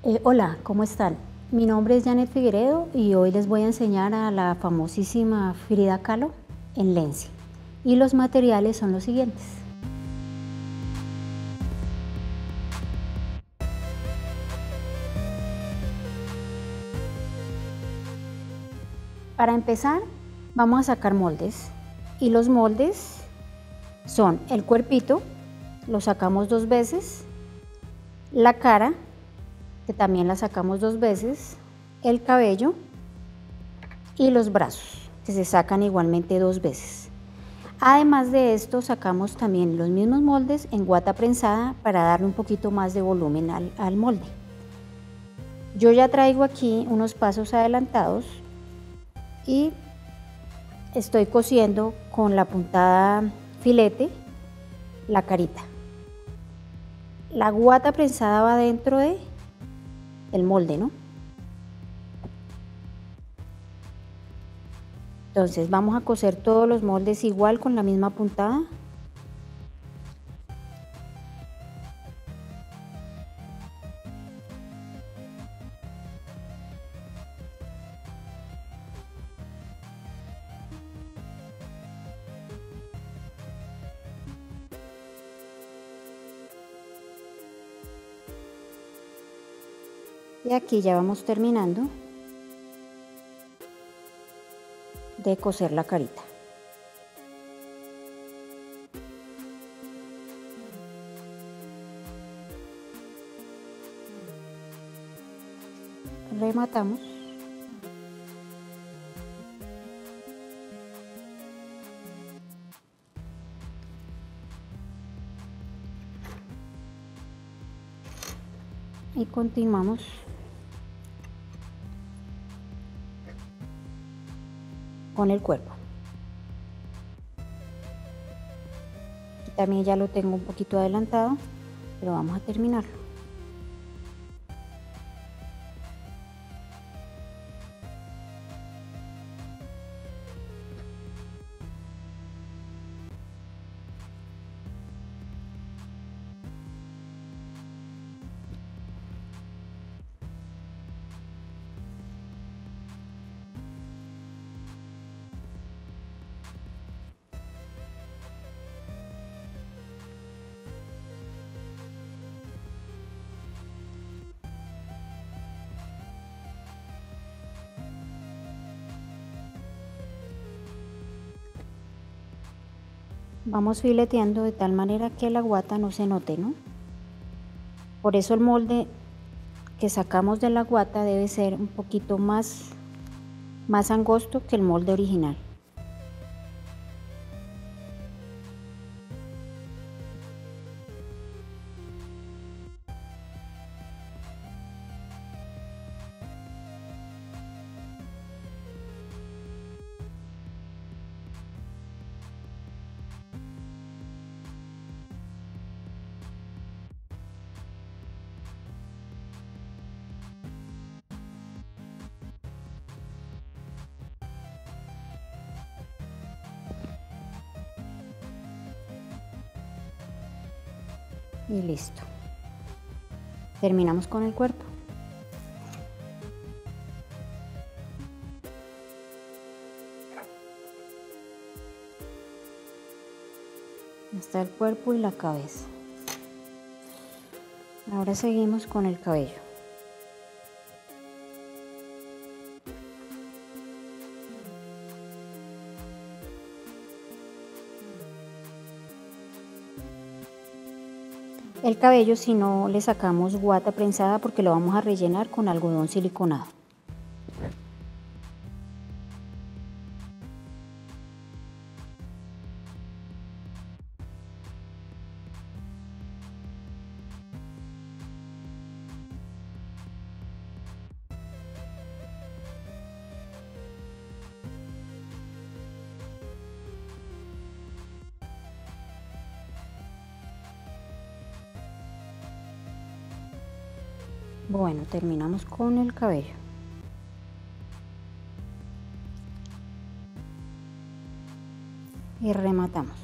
Hola, ¿cómo están? Mi nombre es Janet Figueredo y hoy les voy a enseñar a la famosísima Frida Kahlo en Lenzi. Y los materiales son los siguientes. Para empezar, vamos a sacar moldes. Y los moldes son el cuerpito, lo sacamos 2 veces, la cara, que también la sacamos 2 veces, el cabello y los brazos, que se sacan igualmente 2 veces. Además de esto, sacamos también los mismos moldes en guata prensada para darle un poquito más de volumen al molde. Yo ya traigo aquí unos pasos adelantados y estoy cosiendo con la puntada filete la carita. La guata prensada va dentro del molde, ¿no? Entonces vamos a coser todos los moldes igual con la misma puntada. Y aquí ya vamos terminando de coser la carita. Rematamos. Y continuamos con el cuerpo. Aquí también ya lo tengo un poquito adelantado, pero vamos a terminarlo. Vamos fileteando de tal manera que la guata no se note, ¿no? Por eso el molde que sacamos de la guata debe ser un poquito más angosto que el molde original. Y listo. Terminamos con el cuerpo. Está el cuerpo y la cabeza. Ahora seguimos con el cabello. El cabello si no le sacamos guata prensada porque lo vamos a rellenar con algodón siliconado. Bueno, terminamos con el cabello. Y rematamos.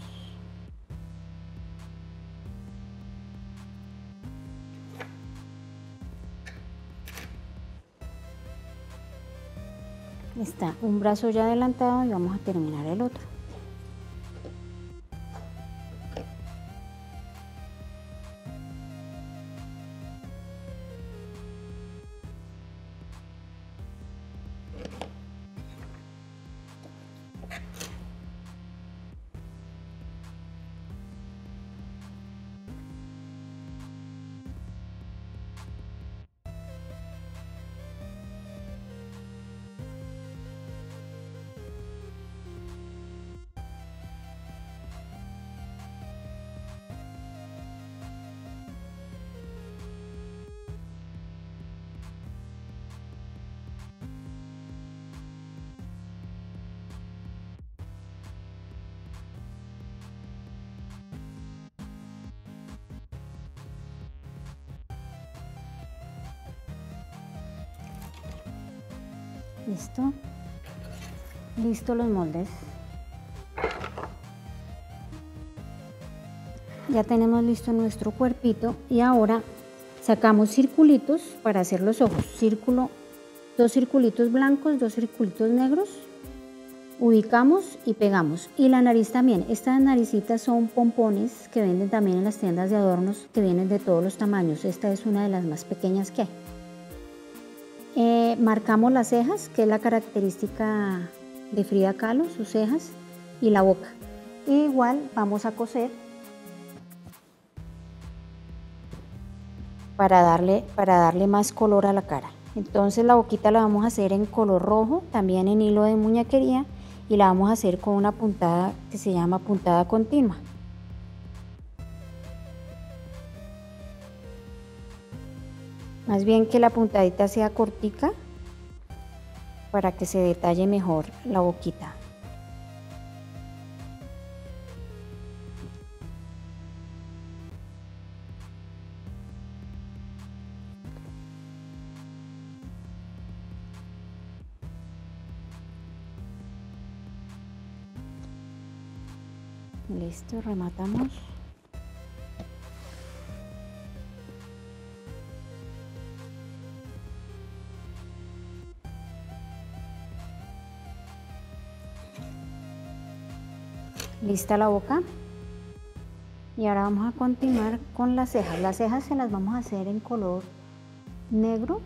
Está un brazo ya adelantado y vamos a terminar el otro. Listo. Listo los moldes. Ya tenemos listo nuestro cuerpito y ahora sacamos circulitos para hacer los ojos. Dos circulitos blancos, dos circulitos negros. Ubicamos y pegamos. Y la nariz también. Estas naricitas son pompones que venden también en las tiendas de adornos, que vienen de todos los tamaños. Esta es una de las más pequeñas que hay. Marcamos las cejas, que es la característica de Frida Kahlo, sus cejas, y la boca. Y igual vamos a coser para darle más color a la cara. Entonces la boquita la vamos a hacer en color rojo, también en hilo de muñequería, y la vamos a hacer con una puntada que se llama puntada continua. Más bien que la puntadita sea cortica para que se detalle mejor la boquita. Listo, rematamos. Lista la boca. Y ahora vamos a continuar con las cejas. Las cejas se las vamos a hacer en color negro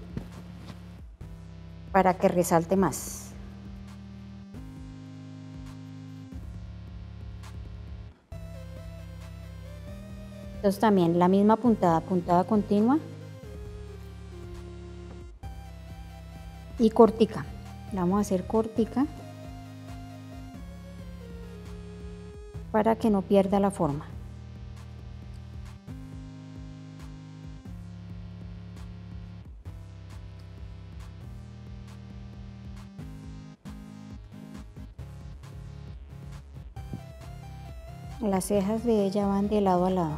para que resalte más. Entonces también la misma puntada continua y cortica. La vamos a hacer cortica para que no pierda la forma. Las cejas de ella van de lado a lado.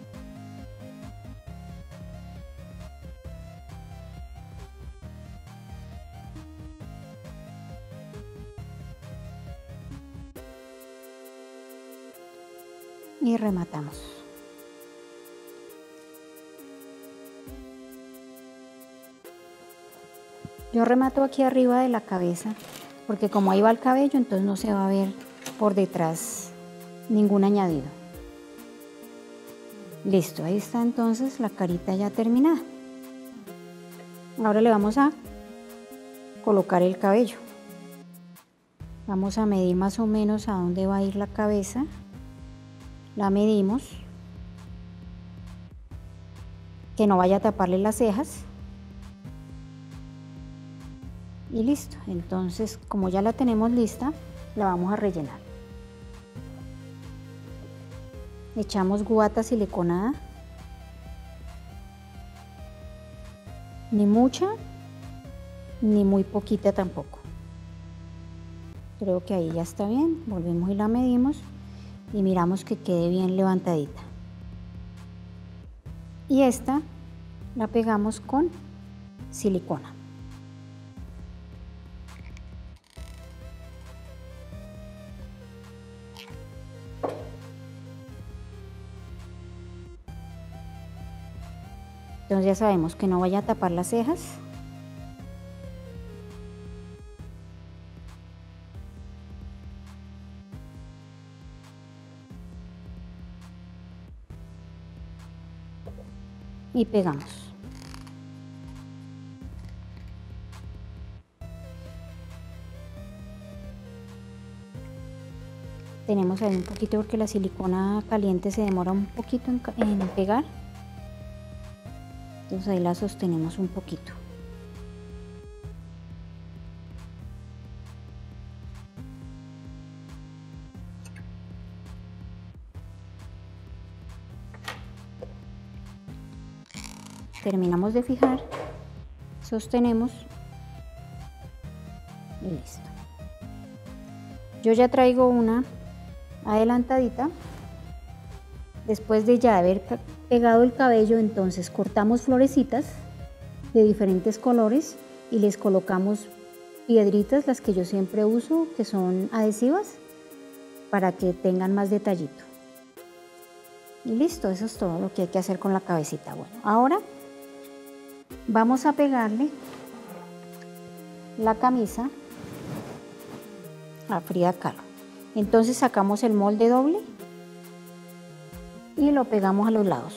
Y rematamos. Yo remato aquí arriba de la cabeza porque como ahí va el cabello, entonces no se va a ver por detrás ningún añadido. Listo, ahí está entonces la carita ya terminada. Ahora le vamos a colocar el cabello. Vamos a medir más o menos a dónde va a ir la cabeza. La medimos, que no vaya a taparle las cejas. Y listo, entonces como ya la tenemos lista, la vamos a rellenar. Echamos gubata siliconada, ni mucha ni muy poquita tampoco. Creo que ahí ya está bien. Volvemos y la medimos y miramos que quede bien levantadita. Y esta la pegamos con silicona. Entonces ya sabemos que no vaya a tapar las cejas. y pegamos. Tenemos ahí un poquito porque la silicona caliente se demora un poquito en pegar. Entonces ahí la sostenemos un poquito. Terminamos de fijar, sostenemos y listo. Yo ya traigo una adelantadita. Después de ya haber pegado el cabello, entonces cortamos florecitas de diferentes colores y les colocamos piedritas, las que yo siempre uso, que son adhesivas, para que tengan más detallito. Y listo, eso es todo lo que hay que hacer con la cabecita. Bueno, ahora vamos a pegarle la camisa a Frida Kahlo. Entonces sacamos el molde doble y lo pegamos a los lados.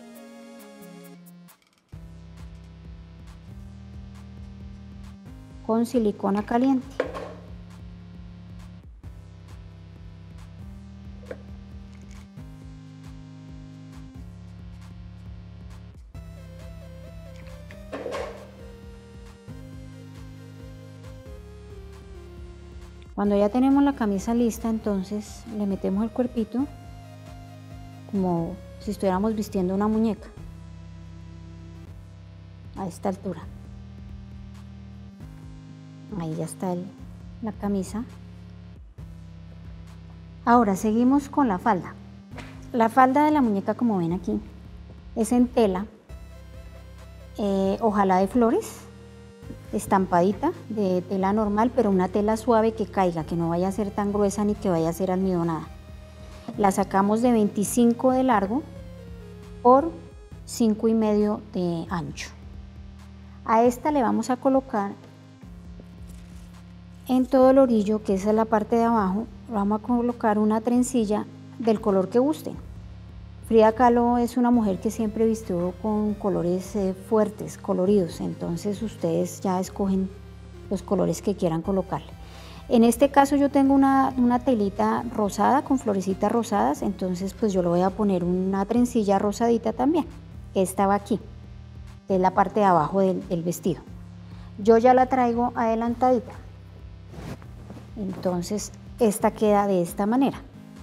Con silicona caliente. Cuando ya tenemos la camisa lista, entonces le metemos el cuerpito como si estuviéramos vistiendo una muñeca a esta altura. Ahí ya está la camisa. Ahora seguimos con la falda. La falda de la muñeca, como ven aquí, es en tela, ojalá de flores, estampadita, de tela normal, pero una tela suave que caiga, que no vaya a ser tan gruesa ni que vaya a ser almidonada. La sacamos de 25 de largo por 5,5 de ancho. A esta le vamos a colocar en todo el orillo, que esa es la parte de abajo, vamos a colocar una trencilla del color que gusten. Frida Kahlo es una mujer que siempre vistió con colores fuertes, coloridos, entonces ustedes ya escogen los colores que quieran colocarle. En este caso yo tengo una telita rosada con florecitas rosadas, entonces pues yo le voy a poner una trencilla rosadita también, que estaba aquí, que es la parte de abajo del vestido. Yo ya la traigo adelantadita, entonces esta queda de esta manera.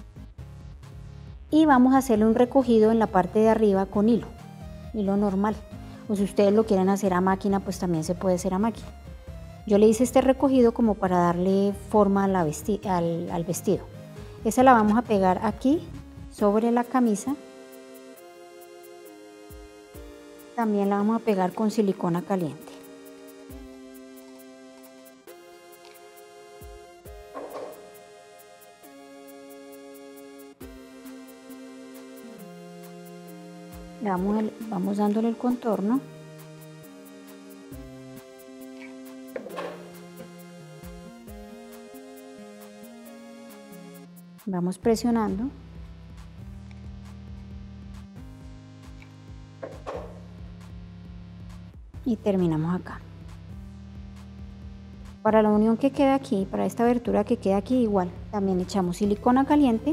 Y vamos a hacerle un recogido en la parte de arriba con hilo normal, o si ustedes lo quieren hacer a máquina, pues también se puede hacer a máquina. Yo le hice este recogido como para darle forma al vestido. Esa la vamos a pegar aquí sobre la camisa. También la vamos a pegar con silicona caliente. Vamos dándole el contorno. Vamos presionando. Y terminamos acá. Para la unión que queda aquí, para esta abertura que queda aquí, igual, también echamos silicona caliente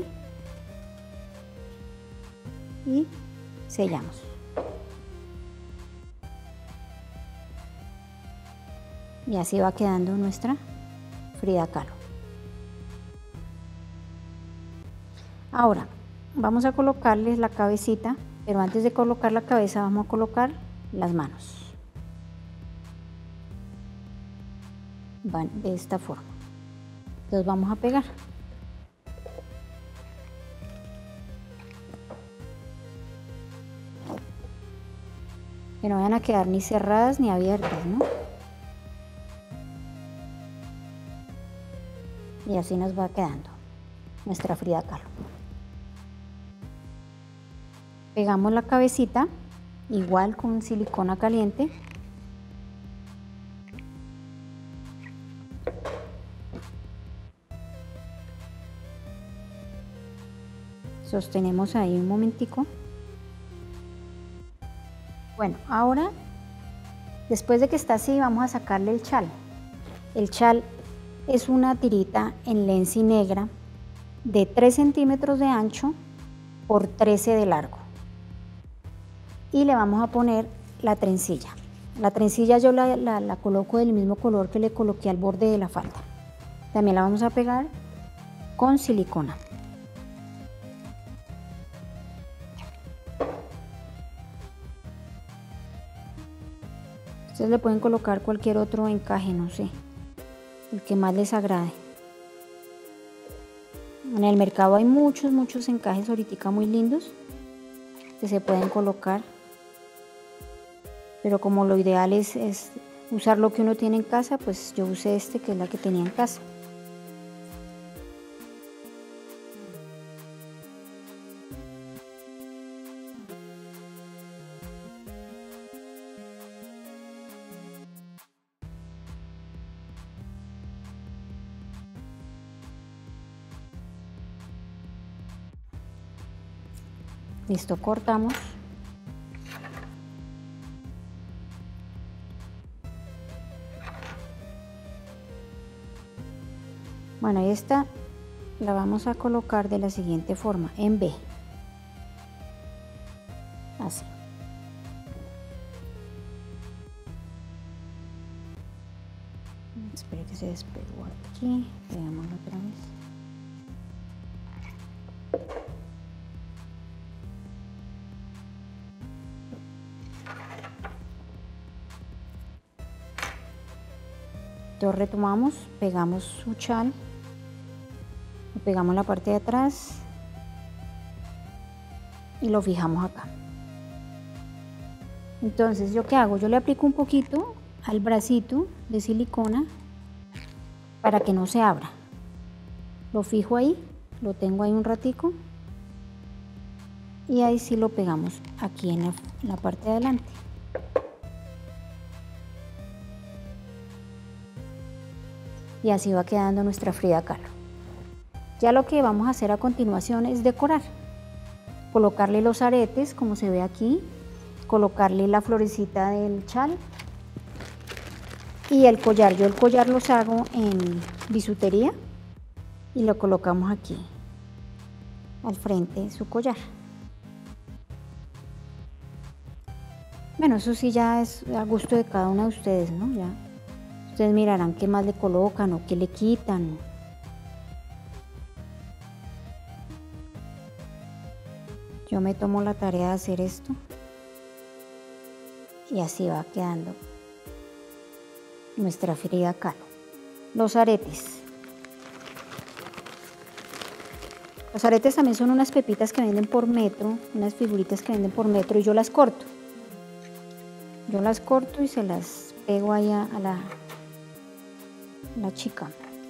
y sellamos. Y así va quedando nuestra Frida Kahlo. Ahora vamos a colocarles la cabecita, pero antes de colocar la cabeza vamos a colocar las manos. Van de esta forma. Entonces vamos a pegar. Que no vayan a quedar ni cerradas ni abiertas, ¿no? Y así nos va quedando nuestra Frida Kahlo. Pegamos la cabecita igual con silicona caliente. Sostenemos ahí un momentico. Bueno, ahora, después de que está así, vamos a sacarle el chal. El chal es una tirita en lenzi negra de 3 centímetros de ancho por 13 de largo. Y le vamos a poner la trencilla. La trencilla yo la coloco del mismo color que le coloqué al borde de la falda. También la vamos a pegar con silicona. Ustedes le pueden colocar cualquier otro encaje, no sé, el que más les agrade. En el mercado hay muchos encajes ahorita muy lindos que se pueden colocar, pero como lo ideal es usar lo que uno tiene en casa, pues yo usé este que es la que tenía en casa. Listo, cortamos. Bueno, esta la vamos a colocar de la siguiente forma, en V. Así. Espero que se despegó aquí. Veámoslo otra vez. Entonces retomamos, pegamos su chal, lo pegamos en la parte de atrás y lo fijamos acá. Entonces, ¿yo qué hago? Yo le aplico un poquito al bracito de silicona para que no se abra. Lo fijo ahí, lo tengo ahí un ratico y ahí sí lo pegamos aquí en la parte de adelante. Y así va quedando nuestra Frida Kahlo. Ya lo que vamos a hacer a continuación es decorar. Colocarle los aretes, como se ve aquí, colocarle la florecita del chal y el collar. Yo el collar los hago en bisutería y lo colocamos aquí, al frente de su collar. Bueno, eso sí ya es a gusto de cada uno de ustedes, ¿no? Ya ustedes mirarán qué más le colocan o qué le quitan. Yo me tomo la tarea de hacer esto y así va quedando nuestra Frida Kahlo. Los aretes. Los aretes también son unas pepitas que venden por metro, unas figuritas que venden por metro y yo las corto. Yo las corto y se las pego ahí a la chica.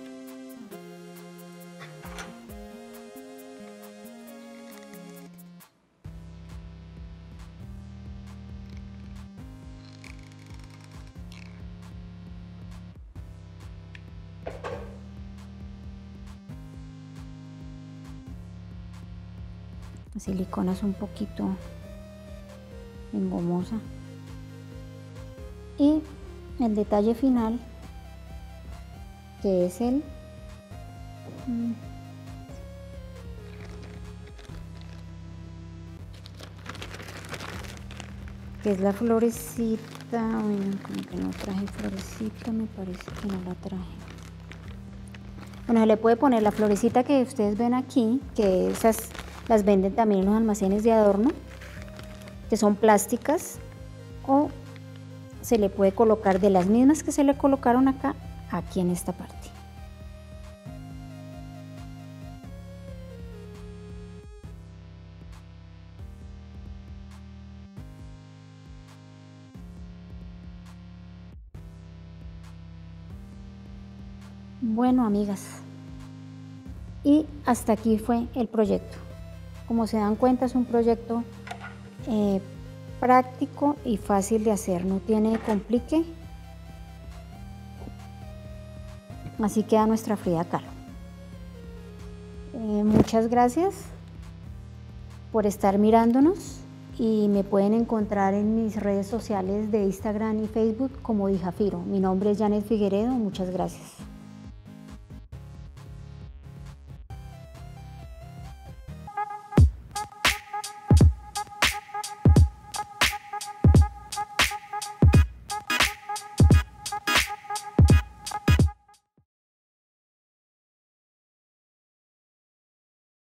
La silicona es un poquito engomosa. Y el detalle final, que es la florecita. Bueno, como que no traje florecita, me parece que no la traje. Bueno, se le puede poner la florecita que ustedes ven aquí, que esas las venden también en los almacenes de adorno, que son plásticas, o se le puede colocar de las mismas que se le colocaron acá, aquí en esta parte. Bueno, amigas, y hasta aquí fue el proyecto. Como se dan cuenta, es un proyecto práctico y fácil de hacer, no tiene complique. Así queda nuestra Frida Kahlo. Muchas gracias por estar mirándonos. y me pueden encontrar en mis redes sociales de Instagram y Facebook como Dijafiro. Mi nombre es Janet Figueredo, muchas gracias.